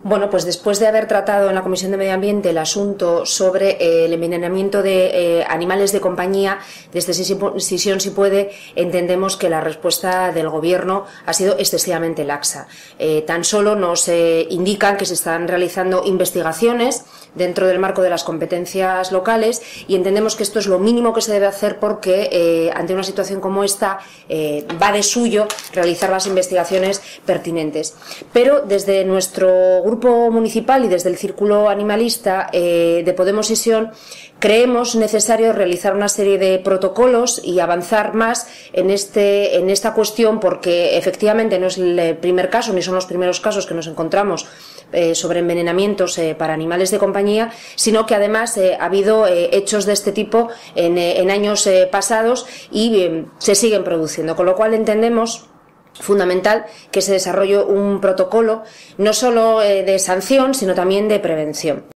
Bueno, pues después de haber tratado en la Comisión de Medio Ambiente el asunto sobre el envenenamiento de animales de compañía, desde Decisión Si Puede, entendemos que la respuesta del Gobierno ha sido excesivamente laxa. Tan solo nos indican que se están realizando investigaciones dentro del marco de las competencias locales y entendemos que esto es lo mínimo que se debe hacer porque ante una situación como esta va de suyo realizar las investigaciones pertinentes. Pero desde nuestro grupo municipal y desde el Círculo Animalista de Podemos y Sion creemos necesario realizar una serie de protocolos y avanzar más en esta cuestión, porque efectivamente no es el primer caso ni son los primeros casos que nos encontramos sobre envenenamientos para animales de compañía, sino que además ha habido hechos de este tipo en años pasados y se siguen produciendo, con lo cual entendemos fundamental que se desarrolle un protocolo no solo de sanción, sino también de prevención.